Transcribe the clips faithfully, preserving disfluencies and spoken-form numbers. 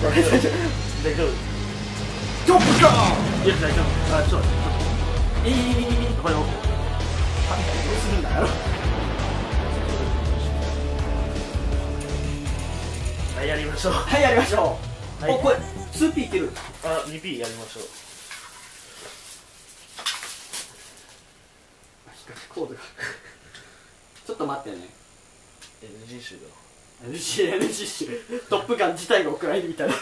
大丈夫大丈夫。 トップガン。 いや大丈夫。あちょっとちょっとええこれをどうするんだよ。 はいやりましょう。 はいやりましょう。 はいおこれ ツーピー いける。 あ にピー やりましょう。 しかしコードがちょっと待ってね。 エヌジー 集だ。 エヌジー エヌジー 集トップガン自体が送られるみたいな。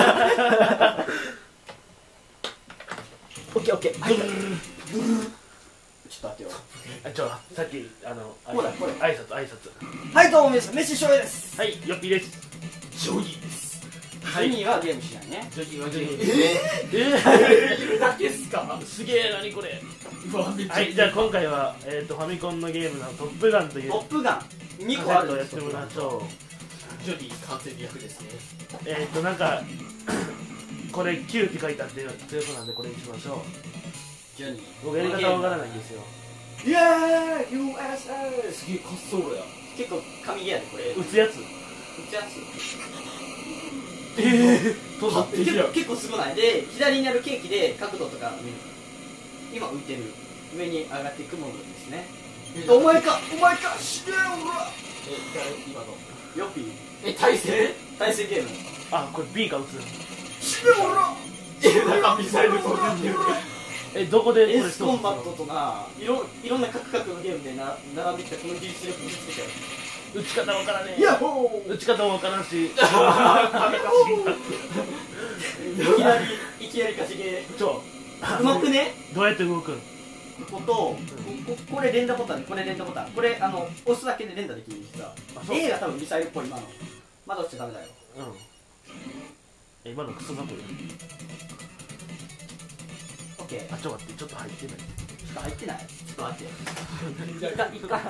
オッケーオッケー。はい。ちょっと待ってよ。 あちょさっきあのこれこれ挨拶挨拶。 はいどうも皆さん、メッシ翔平です。 はいよっぴーです。 ジョギーです。 ジョニーはゲームしないね。 ジョギーはジョギー。 えいるだけっすか。 ー、すげえ何これ。 うわめっちゃ。 はいじゃあ今回はえっとファミコンのゲームのトップガンというトップガンにこあるカセットをやってもらいましょう。 ジョギー完全に役ですね。 えっとなんかこれきゅうって書いてあって強そうなんでこれにしましょう。 ジョニー僕やり方わからないんですよ。 イエーイ ユーエスエーすげえ滑走路や。 結構神ゲーやでこれ。 打つやつ。 打つやつええー、 勝手にや。 結構結構すごないで、左にあるケーキで角度とか見る。今浮いてる上に上がっていくものですね。お前かお前か死ねよおら。 え誰今の。 ヨッピーえ対戦。 対戦ゲームあこれ B が打つ。 死ねよおら。 えなんかミサイル飛んでる。 えどこでこれエースコンバットとないろいろんなカクカクのゲームでな並んできたこの技術力を見つけてやる。 打ち方わからねえ。 ヤッホー。 打ち方もわからんし。 いきなりいきなり貸しゲちょーうまくね。 どうやって動くん。 こことここれ連打ボタン、これ連打ボタン、これあの押すだけで連打できるんですが、 A が多分ミサイルっぽい。今のまだ落ちちゃダメだよ。 うんえ今のクソザコよ。 オッケー。 あちょっと待ってちょっと入ってない。 ちょっと入ってない。ちょっと待って。一回一回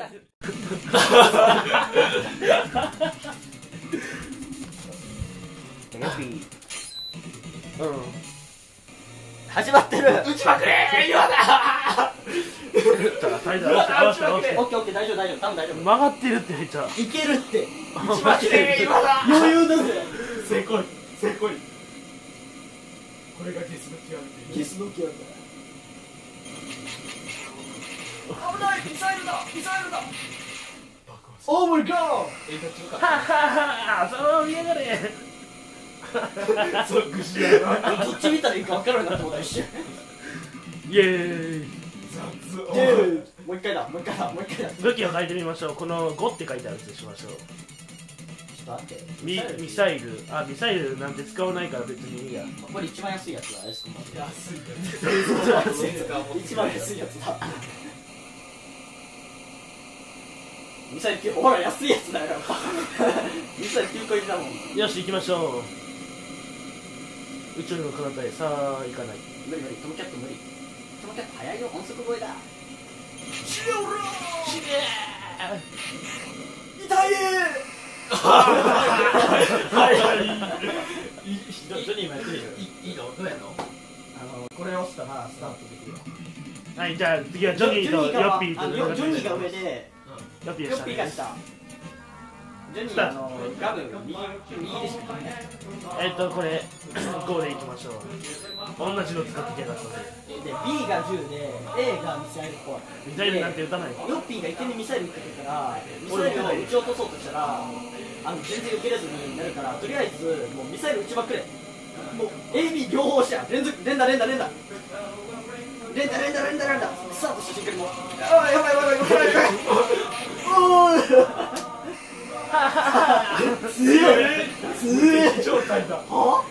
ヨッピーうん始まってる。 撃ちまくれー今だ。 じゃあタイトル合わせて合わせて合わせてオッケーオッケー大丈夫大丈夫多分大丈夫。 曲がってるってめっちゃ。 いけるって。 撃ちまくれー今だ。 余裕だぜ。 せこいせこい。これがゲスの極み。 ゲスの極みだ。危ないミサイルだミサイルだ。 爆発。 オーマイガー。 えどっちか。 はははその見やがれ。 そうぐしやな。 どっち見たらいいか分からなかったこと一瞬。 イエーイ。 雑。 もう一回だもう一回だもう一回だ。ち武器を書いてみましょう。このごって書いてあるやつにしましょう。 ょっと待って。 ミミサイルあミサイルなんて使わないから別にいいや。 これ一番安いやつだ。エスコンバット。 安いよ。 一番安いやつだ。ミサイルきゅうほら安いやつだよ。やっぱミサイルきゅうこ入りだもん。 よし行きましょう。宇宙の彼方へさあ行かない。 無理無理トムキャット無理。トムキャット早いよ音速超えだ。 死ねおら死ね痛い。 はいはい。いいジョニーもやってみる。 いいいのどうやんの。 あのこれ押したらスタートできるわ。 はいじゃあ次はジョニーとヨッピーとあのヨジョニーが上でヨッピーでしたね。 ヨッピーが下。ジョニーあのガム右右でしかない。 えっとこれごでいきましょう。同じの使ってきやがったので。 で B がじゅうで A がミサイルっぽい。 ミサイルなんて撃たない。 ヨッピーがいきなりミサイル撃ってくるからミサイルを撃ち落とそうとしたらあの全然受けれずになるからとりあえずもうミサイル撃ちまくれ。もう A、B 両方してや連続連打連打連打連打連打連打連打スタートした瞬間にもうああやばいやばいやばいやばいやばいおー強い強い状態だ。 は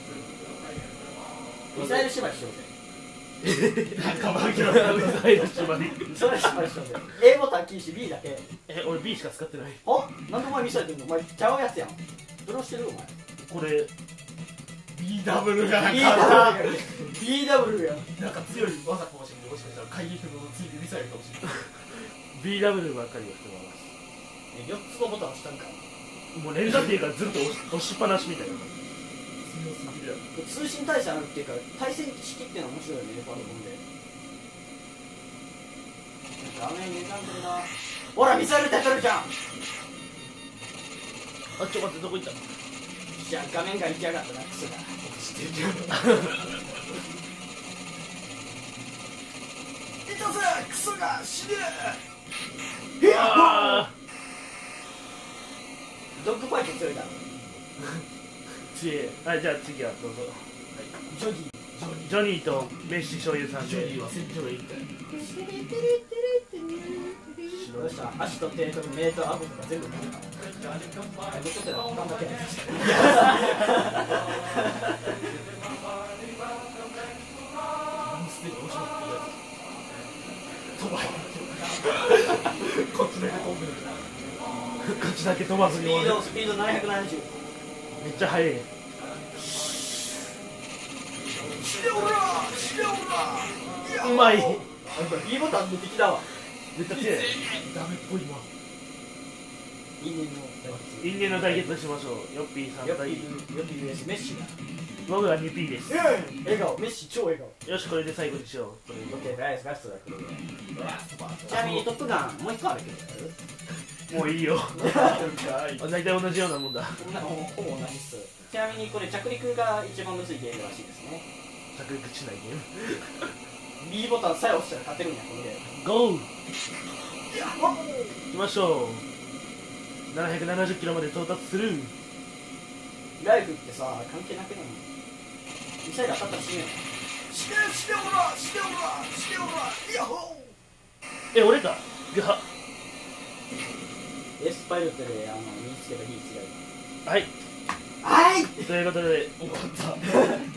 ミサイル縛りしようぜ。 なんか負けろ。 ミサイル縛り。 ミサイル縛りしようぜ。A ボタン禁止 B だけ。 え俺 B しか使ってない。 はなんでお前ミサイル出んの。お前ちゃうやつやん。どれをしてるお前。 これビーダブルがなん B かダブル B ダブルやん。 なんか強い技かもしれない。もしかしたら怪撃のついてミサイルかもしれない。 ビーダブリュー ばっかりをしてます。 よっつのボタン押したんか。 もう連打っていうかずっと押し押しっぱなしみたいな。 強すぎるやろ。 通信対戦あるっていうか対戦式っていうのは面白いよね。ファミコンで画面になんでるな。ほらミサイルって当たるじゃん。 あちょ待ってどこ行った。 死じゃあ画面が行きやがったなクソが。 いたぜクソが死ねうわドッグファイト強いだろ。 ー強い。はい、じゃあ次はどうぞ。 ジョギージョニーとメッシ醤油さんで。 ジョニーは戦場へ行ったよ。 どうした？足と手と目と顎とか全部食べた。残ってたのだけで。 何すでに面白くて飛ばへんこっちだけ飛んでる。 こっちだけ飛ばずスに終わる。 ピードスピードななひゃくななじゅう。 めっちゃ速い。 死ねおら死ねおらうまい。 いいボタン出てきたわ。 めっちゃ強い。 ダメっぽいわ。 因縁の対因縁の対決しましょう。ヨッピーさん決。よ対っぴーよっぴー ブイエス メッシが。 僕が にピー です。 笑顔メッシ超笑顔。 よし、これで最後にしよう。これオッケー、ライスガストだけど。ちなみにトップガンもう一個あるけど。 もういいよ。 はい大体同じようなもんだ。 こんなほぼ同じっす。ちなみにこれ着陸が一番むずいゲームらしいですね。 着陸しないゲーム。 B ボタンさえ押したら勝てるんやこれで。 ゴー。行きましょう。ななひゃくななじゅっキロまで到達する。 ライフってさ関係なくない？ミサイル当たったら死ぬよ。 死ね死ねおら死ねおら死ねおらイヤホえ、俺か。がエースパイロットであの身につけた技術がはい。 ある。はい。 ということで、 ー終わった